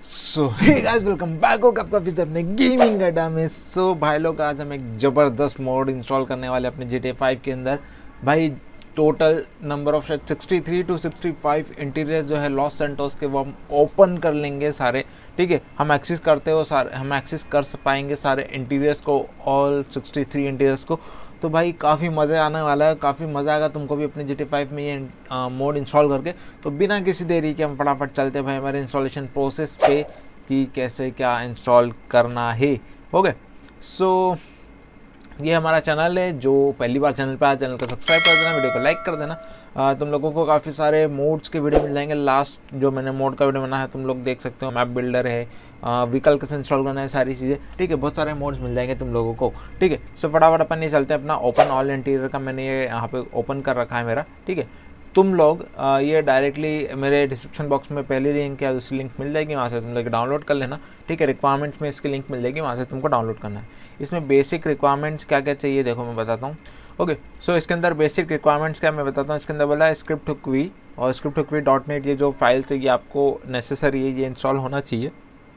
सो hey guys, welcome back हो आपका फिर से अपने गेमिंग अड्डा में। सो भाई लोग, आज हम एक ज़बरदस्त मोड इंस्टॉल करने वाले अपने GTA 5 के अंदर। भाई total number of 63 to 65 interior जो है लॉस सेंटोस के, वो हम ओपन कर लेंगे सारे। ठीक है, हम एक्सेस करते हो सारे, हम एक्सेस कर पाएंगे सारे इंटीरियर्स को, ऑल 63 इंटीरियर्स को। तो भाई काफ़ी मज़ा आने वाला है, काफ़ी मज़ा आएगा तुमको भी अपने GTA 5 में ये मोड इंस्टॉल करके। तो बिना किसी देरी के हम फटाफट चलते भाई हमारे इंस्टॉलेशन प्रोसेस पे कि कैसे क्या इंस्टॉल करना है। हो गए। सो ये हमारा चैनल है, जो पहली बार चैनल पे आया चैनल को सब्सक्राइब कर देना, वीडियो को लाइक कर देना। तुम लोगों को काफ़ी सारे मोड्स के वीडियो मिल जाएंगे। लास्ट जो मैंने मोड का वीडियो बना है तुम लोग देख सकते हो, मैप बिल्डर है, व्हीकल कैसे इंस्टॉल करना है, सारी चीज़ें। ठीक है, बहुत सारे मोड्स मिल जाएंगे तुम लोगों को। ठीक है, सो फटाफट अपन ये चलते हैं अपना ओपन ऑल इंटीरियर का। मैंने ये यहाँ पे ओपन कर रखा है मेरा। ठीक है, तुम लोग ये डायरेक्टली मेरे डिस्क्रिप्शन बॉक्स में पहली लिंक या दूसरी लिंक मिल जाएगी, वहाँ से तुम लोग डाउनलोड कर लेना। ठीक है, रिक्वायरमेंट्स में इसकी लिंक मिल जाएगी, वहाँ से तुमको डाउनलोड करना है। इसमें बेसिक रिक्वायरमेंट्स क्या क्या चाहिए देखो मैं बताता हूँ। ओके, सो इसके अंदर बेसिक रिक्वायरमेंट्स क्या मैं बताता हूँ। इसके अंदर बोला है स्क्रिप्ट हुक्वी और स्क्रिप्ट हुक्वी .net, ये जो फाइल्स है ये आपको नेसेसरी है, ये इंस्टॉल होना चाहिए।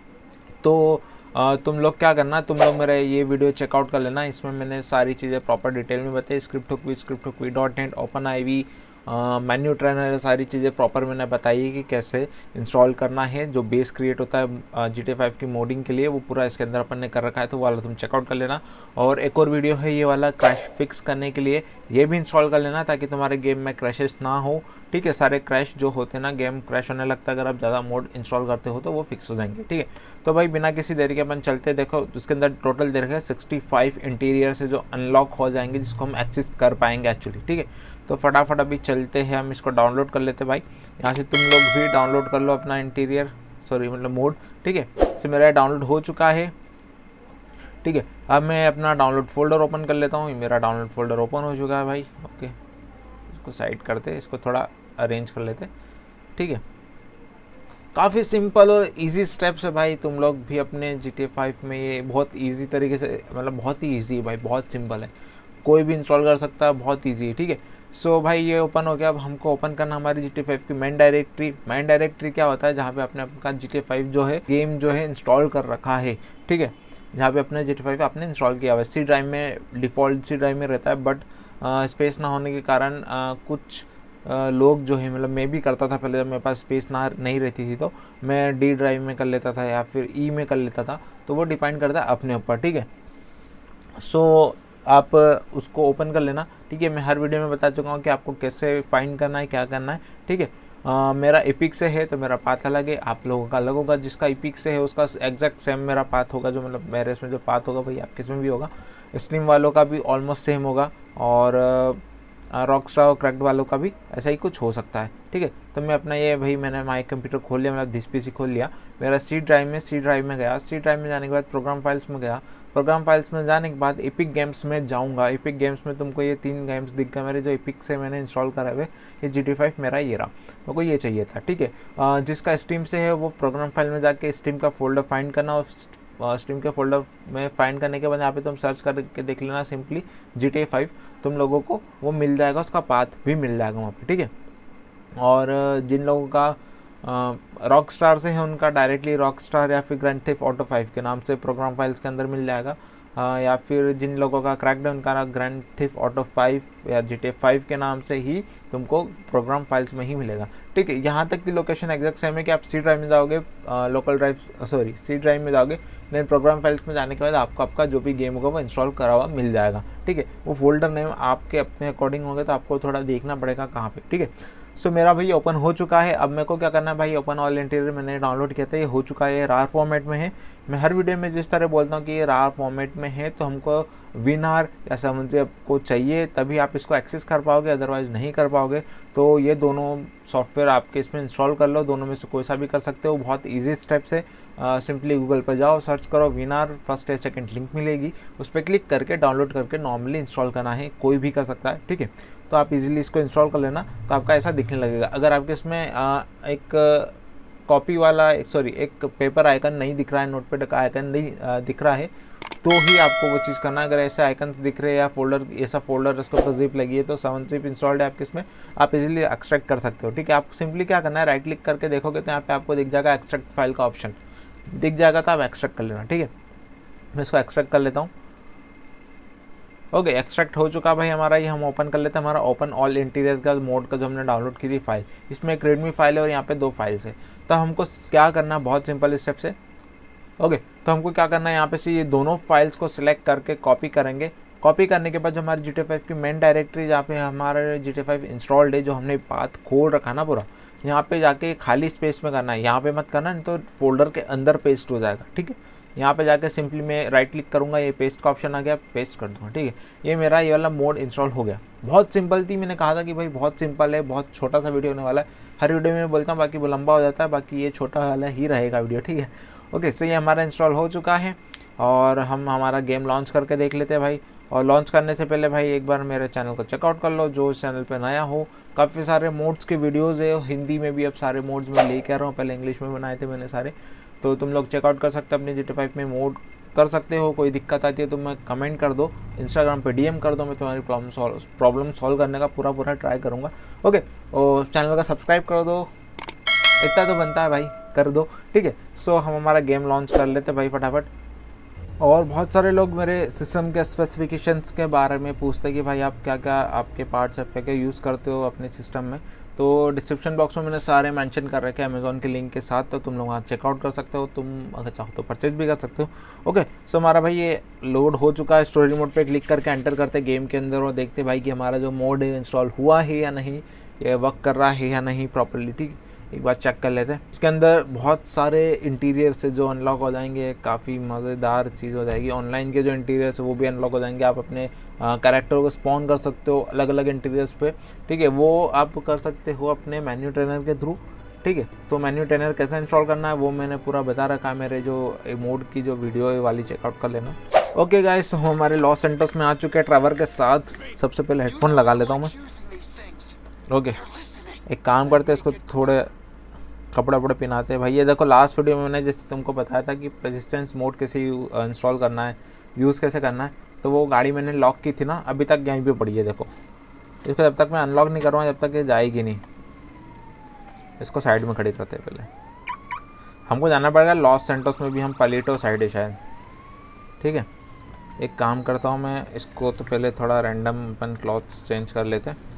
तो तुम लोग क्या करना, तुम लोग मेरा ये वीडियो चेकआउट कर लेना। इसमें मैंने सारी चीज़ें प्रॉपर डिटेल में बताई। Script hook V .net, open IV, menu trainer, सारी चीज़ें प्रॉपर मैंने बताई है कि कैसे इंस्टॉल करना है। जो बेस क्रिएट होता है GTA 5 की मोडिंग के लिए, वो पूरा इसके अंदर अपन ने कर रखा है, तो वो वाला तुम चेकआउट कर लेना। और एक और वीडियो है ये वाला क्रैश फिक्स करने के लिए, ये भी इंस्टॉल कर लेना ताकि तुम्हारे गेम में क्रैशेस ना हो। ठीक है, सारे क्रैश जो होते हैं ना, गेम क्रैश होने लगता है अगर आप ज़्यादा मोड इंस्टॉल करते हो तो वो फिक्स हो जाएंगे। ठीक है, तो भाई बिना किसी देरी के अपन चलते। देखो उसके अंदर टोटल देखें 65 इंटीरियर से जो अनलॉक हो जाएंगे, जिसको हम एक्सेस कर पाएंगे एक्चुअली। ठीक है, तो फटाफट अभी चलते हैं, हम इसको डाउनलोड कर लेते भाई। यहाँ से तुम लोग भी डाउनलोड कर लो अपना इंटीरियर, सॉरी मतलब मोड। ठीक है, तो मेरा डाउनलोड हो चुका है। ठीक है, अब मैं अपना डाउनलोड फोल्डर ओपन कर लेता हूँ। मेरा डाउनलोड फोल्डर ओपन हो चुका है भाई। ओके, इसको साइड करते, इसको थोड़ा अरेंज कर लेते। ठीक है, काफ़ी सिंपल और इजी स्टेप्स है भाई। तुम लोग भी अपने GTA 5 में ये बहुत इजी तरीके से, मतलब बहुत ही इजी है भाई, बहुत सिंपल है, कोई भी इंस्टॉल कर सकता है, बहुत इजी है। ठीक है, सो भाई ये ओपन हो गया। अब हमको ओपन करना हमारी GTA 5 की मेन डायरेक्टरी। मेन डायरेक्टरी क्या होता है, जहाँ पे आपने अपना GTA 5 जो है गेम जो है इंस्टॉल कर रखा है। ठीक है, जहाँ पे अपने GTA 5 आपने इंस्टॉल किया हुआ है। सी ड्राइव में, डिफ़ॉल्ट सी ड्राइव में रहता है, बट स्पेस ना होने के कारण कुछ लोग जो है, मतलब मैं भी करता था पहले, जब मेरे पास स्पेस ना नहीं रहती थी तो मैं D ड्राइव में कर लेता था या फिर E में कर लेता था, तो वो डिपेंड करता है अपने ऊपर। ठीक है, सो आप उसको ओपन कर लेना। ठीक है, मैं हर वीडियो में बता चुका हूँ कि आपको कैसे फाइंड करना है, क्या करना है। ठीक है, मेरा एपिक से है तो मेरा पाथ अलग है, आप लोगों का अलग होगा। जिसका एपिक से है उसका एग्जैक्ट सेम मेरा पाथ होगा, जो मतलब मेरे इसमें जो पाथ होगा वही आपके इसमें भी होगा। स्ट्रीम वालों का भी ऑलमोस्ट सेम होगा, और रॉकस्टार और क्रैक्ड वालों का भी ऐसा ही कुछ हो सकता है। ठीक है, तो मैं अपना ये भाई मैंने माई कंप्यूटर खोल लिया, मतलब दिस PC खोल लिया। मेरा सी ड्राइव में गया। सी ड्राइव में जाने के बाद प्रोग्राम फाइल्स में गया। प्रोग्राम फाइल्स में जाने के बाद एपिक गेम्स में जाऊंगा। एपिक गेम्स में तुमको ये 3 गेम्स दिख गए मेरे, जो एपिक से मैंने इंस्टॉल करा हुए। ये GTA 5 मेरा ये रहा, मेरे को ये चाहिए था। ठीक है, जिसका स्टीम से है वो प्रोग्राम फाइल में जाके स्टीम का फोल्डर फाइंड करना, और स्टीम के फोल्डर में फाइंड करने के बाद यहाँ पे तुम सर्च करके देख लेना सिंपली GTA 5, तुम लोगों को वो मिल जाएगा, उसका पाथ भी मिल जाएगा वहाँ पे। ठीक है, और जिन लोगों का रॉक स्टार से है उनका डायरेक्टली रॉक स्टार या फिर ग्रैंड थेफ्ट ऑटो 5 के नाम से प्रोग्राम फाइल्स के अंदर मिल जाएगा। या फिर जिन लोगों का क्रैकडाउन का ग्रैंड थेफ्ट ऑटो 5 या GTA 5 के नाम से ही तुमको प्रोग्राम फाइल्स में ही मिलेगा। ठीक है, यहाँ तक की लोकेशन एग्जैक्ट सेम है कि आप सी ड्राइव में जाओगे, सी ड्राइव में जाओगे, देन प्रोग्राम फाइल्स में जाने के बाद आपको आपका जो भी गेम होगा वो इंस्टॉल करा हुआ मिल जाएगा। ठीक है, वो फोल्डर नेम आपके अपने अकॉर्डिंग होंगे, तो आपको थोड़ा देखना पड़ेगा कहाँ पे। ठीक है, सो मेरा भाई ओपन हो चुका है। अब मेरे को क्या करना है भाई, ओपन ऑल इंटीरियर मैंने डाउनलोड किया था, ये हो चुका है, रार फॉर्मेट में है। मैं हर वीडियो में जिस तरह बोलता हूँ कि ये रार फॉर्मेट में है, तो हमको WinRAR या समझिए आपको चाहिए तभी आप इसको एक्सेस कर पाओगे, अदरवाइज़ नहीं कर पाओगे। तो ये दोनों सॉफ्टवेयर आपके इसमें इंस्टॉल कर लो, दोनों में से कोई सा भी कर सकते हो, बहुत ईजी स्टेप्स है। सिंपली गूगल पर जाओ, सर्च करो WinRAR, फर्स्ट या सेकंड लिंक मिलेगी, उस पर क्लिक करके डाउनलोड करके नॉर्मली इंस्टॉल करना है, कोई भी कर सकता है। ठीक है, तो आप इजीली इसको इंस्टॉल कर लेना, तो आपका ऐसा दिखने लगेगा। अगर आपके इसमें एक कॉपी वाला एक पेपर आइकन नहीं दिख रहा है, नोटपैड का आइकन नहीं दिख रहा है, तो ही आपको वो चीज़ करना है। अगर ऐसे आइकन दिख रहे हैं या फोल्डर, ऐसा फोल्डर उसके ऊपर जिप लगी है, तो 7 जिप इंस्टॉल्ड है आपके इसमें, आप इजीली एक्सट्रैक्ट कर सकते हो। ठीक है, आप सिंपली क्या करना है, राइट क्लिक करके देखोगे तो यहाँ पे आपको दिख जाएगा एक्सट्रैक्ट फाइल का ऑप्शन। दिख जाएगा तो आप एक्सट्रैक्ट कर लेना, ठीक है। मैं इसको एक्सट्रैक्ट कर लेता हूँ। ओके, एक्सट्रैक्ट हो चुका भाई हमारा, ये हम ओपन कर लेते हैं। हमारा ओपन ऑल इंटीरियर का मोड का जो हमने डाउनलोड की थी फाइल, इसमें एक रेडमी फाइल है और यहाँ पे 2 फाइल्स है। तो हमको क्या करना है, बहुत सिंपल स्टेप से। ओके, तो हमको क्या करना है, यहाँ पे से ये दोनों फाइल्स को सिलेक्ट करके कॉपी करेंगे। कॉपी करने के बाद जो हमारी GTA 5 की मेन डायरेक्टरी जहाँ पे हमारा GTA 5 इंस्टॉल्ड है, जो हमने पाथ खोल रखा ना पूरा, यहाँ पे जाके खाली स्पेस में करना है, यहाँ पे मत करना नहीं तो फोल्डर के अंदर पेस्ट हो जाएगा, ठीक है। यहाँ पे जाके सिंपली मैं राइट क्लिक करूँगा, ये पेस्ट का ऑप्शन आ गया, पेस्ट कर दूँगा, ठीक है। ये मेरा ये वाला मोड इंस्टॉल हो गया। बहुत सिंपल थी, मैंने कहा था कि भाई बहुत सिंपल है, बहुत छोटा सा वीडियो होने वाला है। हर वीडियो में बोलता हूँ, बाकी वो लंबा हो जाता है, बाकी ये छोटा वाला ही रहेगा वीडियो, ठीक है। ओके, सो ये हमारा इंस्टॉल हो चुका है और हम हमारा गेम लॉन्च करके देख लेते हैं भाई। और लॉन्च करने से पहले भाई एक बार मेरे चैनल को चेकआउट कर लो, जो इस चैनल पे नया हो। काफ़ी सारे मोड्स के वीडियोज़ है, हिंदी में भी अब सारे मोड्स में लेके आ रहा हूँ, पहले इंग्लिश में बनाए थे मैंने सारे। तो तुम लोग चेकआउट कर सकते हो, अपनी GTA 5 में मोड कर सकते हो। कोई दिक्कत आती है तो मैं कमेंट कर दो, इंस्टाग्राम पे DM कर दो, मैं तुम्हारी प्रॉब्लम सॉल्व करने का पूरा ट्राई करूँगा। ओके, और चैनल का सब्सक्राइब कर दो, इतना तो बनता है भाई, कर दो, ठीक है। सो हम हमारा गेम लॉन्च कर लेते भाई फटाफट। और बहुत सारे लोग मेरे सिस्टम के स्पेसिफिकेशंस के बारे में पूछते हैं कि भाई आप क्या क्या आपके पार्ट्स आप क्या क्या यूज़ करते हो अपने सिस्टम में। तो डिस्क्रिप्शन बॉक्स में मैंने सारे मेंशन कर रखे हैं अमेज़ॉन के लिंक के साथ, तो तुम लोग वहाँ चेकआउट कर सकते हो, तुम अगर चाहो तो परचेज भी कर सकते हो। ओके, सो हमारा भाई ये लोड हो चुका है। स्टोरी मोड पे क्लिक करके एंटर करते गेम के अंदर और देखते भाई कि हमारा जो मोड है इंस्टॉल हुआ है या नहीं, ये वर्क कर रहा है या नहीं प्रॉपर्ली, ठीक। एक बार चेक कर लेते हैं। इसके अंदर बहुत सारे इंटीरियर से जो अनलॉक हो जाएंगे, काफ़ी मज़ेदार चीज़ हो जाएगी। ऑनलाइन के जो इंटीरियर्स है वो भी अनलॉक हो जाएंगे। आप अपने कैरेक्टर को स्पॉन कर सकते हो अलग अलग इंटीरियर्स पे, ठीक है। वो आप कर सकते हो अपने मेन्यू ट्रेनर के थ्रू, ठीक है। तो मेन्यू ट्रेनर कैसे इंस्टॉल करना है वो मैंने पूरा बता रखा है मेरे जो मोड की जो वीडियो है वाली, चेकआउट कर लेना। ओके गाइस, हम हमारे लॉस सेंटर्स में आ चुके हैं ट्रैवर के साथ। सबसे पहले हेडफोन लगा लेता हूँ मैं। ओके, एक काम करते हैं, इसको थोड़े कपड़े वपड़े पहनाते हैं भाई। ये देखो, लास्ट वीडियो में मैंने जैसे तुमको बताया था कि रेजिस्टेंस मोड कैसे इंस्टॉल करना है, यूज़ कैसे करना है, तो वो गाड़ी मैंने लॉक की थी ना, अभी तक यहीं पे पड़ी है। देखो, इसको जब तक मैं अनलॉक नहीं करूँगा जब तक ये जाएगी नहीं। इसको साइड में खड़ी करते हैं पहले। हमको जाना पड़ेगा लॉस सेंटोस में भी, हम पलीटो साइड है शायद, ठीक है। एक काम करता हूँ मैं, इसको तो पहले थोड़ा रैंडम अपन क्लॉथ्स चेंज कर लेते हैं।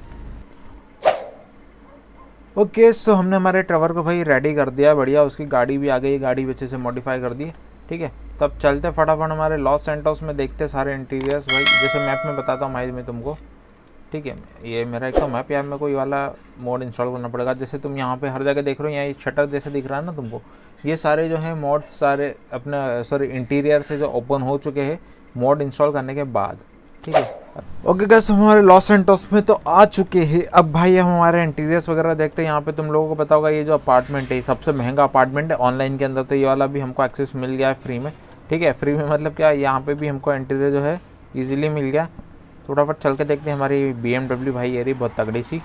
ओके, सो हमने हमारे ट्रैवर को भाई रेडी कर दिया, बढ़िया। उसकी गाड़ी भी आ गई, गाड़ी भी अच्छे से मॉडिफाई कर दी, ठीक है। तब चलते फटाफट हमारे लॉस सेंटोस में, देखते सारे इंटीरियर्स भाई। जैसे मैप में बताता हूँ भाई मैं तुमको, ठीक है। ये मेरा एक तो मैप, यार मेरे को ये वाला मोड इंस्टॉल करना पड़ेगा। जैसे तुम यहाँ पे हर जगह देख रहे हो, यहाँ शटर जैसे दिख रहा है ना तुमको, ये सारे जो है मोड सारे अपने सॉरी इंटीरियर से जो ओपन हो चुके हैं मोड इंस्टॉल करने के बाद, ठीक है। ओके गाइस, हमारे लॉस सेंटोस में तो आ चुके हैं। अब भाई हम हमारे इंटीरियर्स वगैरह देखते हैं। यहाँ पे तुम लोगों को पता होगा ये जो अपार्टमेंट है सबसे महंगा अपार्टमेंट है ऑनलाइन के अंदर, तो ये वाला भी हमको एक्सेस मिल गया है फ्री में, ठीक है। फ्री में मतलब क्या, यहाँ पे भी हमको इंटीरियर जो है ईजिली मिल गया। थोड़ा फट चल के देखते हैं। हमारी BMW भाई ये रही बहुत तगड़ी सी,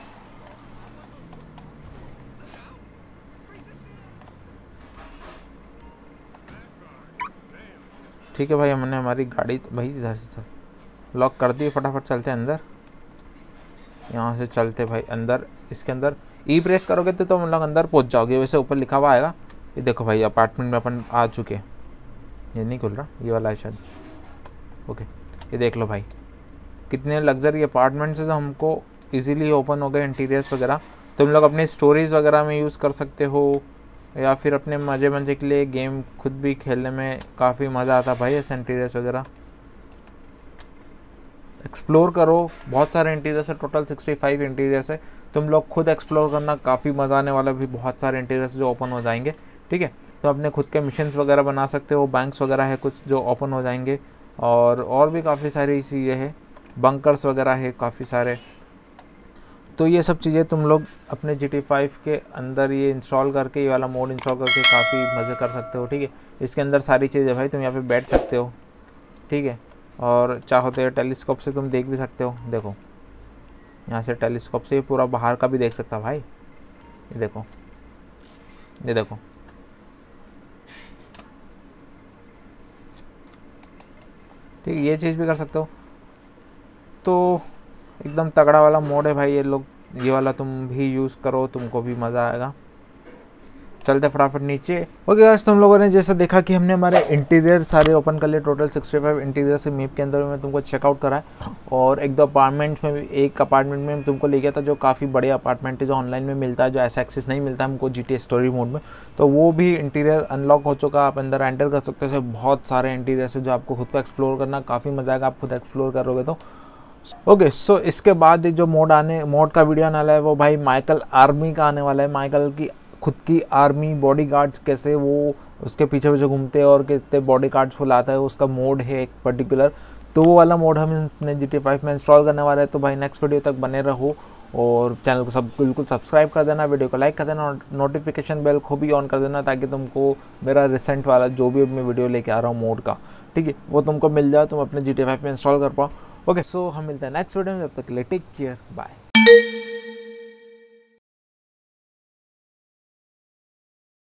ठीक है भाई। हमने हमारी गाड़ी भाई इधर से लॉक कर दी, फटाफट चलते हैं अंदर। यहाँ से चलते भाई अंदर। इसके अंदर ई प्रेस करोगे तो तुम लोग अंदर पहुँच जाओगे, वैसे ऊपर लिखा हुआ आएगा। ये देखो भाई, अपार्टमेंट में अपन आ चुके हैं। ये नहीं खुल रहा, ये वाला है शायद। ओके, ये देख लो भाई, कितने लग्जरी अपार्टमेंट्स है जो हमको इजीली ओपन हो गए इंटीरियर्स वगैरह। तुम लोग अपनी स्टोरीज़ वगैरह में यूज़ कर सकते हो, या फिर अपने मज़े के लिए गेम खुद भी खेलने में काफ़ी मज़ा आता भाई ऐसे इंटीरियर्स वगैरह। एक्सप्लोर करो, बहुत सारे इंटीरियर्स है, टोटल 65 इंटीरियर्स है। तुम लोग खुद एक्सप्लोर करना, काफ़ी मज़ा आने वाला। भी बहुत सारे इंटीरियर्स जो ओपन हो जाएंगे, ठीक है। तो अपने खुद के मिशंस वगैरह बना सकते हो, बैंक्स वगैरह है कुछ जो ओपन हो जाएंगे, और भी काफ़ी सारी चीज़ें हैं, बंकर्स वगैरह है काफ़ी सारे। तो ये सब चीज़ें तुम लोग अपने GTA 5 के अंदर ये इंस्टॉल करके, ये वाला मोड इंस्टॉल करके काफ़ी मज़े कर सकते हो, ठीक है। इसके अंदर सारी चीज़ें भाई, तुम यहाँ पे बैठ सकते हो, ठीक है। और चाहो तो टेलीस्कोप से तुम देख भी सकते हो। देखो, यहाँ से टेलीस्कोप से पूरा बाहर का भी देख सकता भाई। ये देखो, ये देखो, ठीक है। ये चीज़ भी कर सकते हो। तो एकदम तगड़ा वाला मोड है भाई ये लोग, ये वाला तुम भी यूज़ करो, तुमको भी मज़ा आएगा। चलते फटाफट नीचे। ओके गाइस, तुम लोगों ने जैसा देखा कि हमने हमारे इंटीरियर सारे ओपन कर लिए। टोटल 65 इंटीरियर से मैप के अंदर में तुमको चेकआउट करा है, और एक दो अपार्टमेंट्स में भी, एक अपार्टमेंट में तुमको ले गया था जो काफ़ी बड़े अपार्टमेंट है, जो ऑनलाइन में मिलता है, जो ऐसा एक्सेस नहीं मिलता हमको GTA स्टोरी मोड में। तो वो भी इंटीरियर अनलॉक हो चुका, आप अंदर एंटर कर सकते हो। बहुत सारे इंटीरियर से जो आपको खुद को एक्सप्लोर करना काफ़ी मजा आएगा, आप खुद एक्सप्लोर करोगे तो। ओके सो इसके बाद जो मोड का वीडियो आने वाला है वो भाई माइकल आर्मी का आने वाला है। माइकल की खुद की आर्मी बॉडीगार्ड्स कैसे वो उसके पीछे पीछे घूमते हैं और कितने बॉडीगार्ड्स वो लाता है, उसका मोड है एक पर्टिकुलर। तो वो वाला मोड हम अपने GTA 5 में इंस्टॉल करने वाला है। तो भाई नेक्स्ट वीडियो तक बने रहो, और चैनल को बिल्कुल सब्सक्राइब कर देना, वीडियो को लाइक कर देना, और नोटिफिकेशन बेल को भी ऑन कर देना, ताकि तुमको मेरा रिसेंट वाला जो भी मैं वीडियो लेके आ रहा हूँ मोड का, ठीक है, वो तुमको मिल जाए, तुम अपने GTA 5 में इंस्टॉल कर पाओ। ओके सो हम मिलते हैं नेक्स्ट वीडियो में, तब तक के लिए टेक केयर, बाय।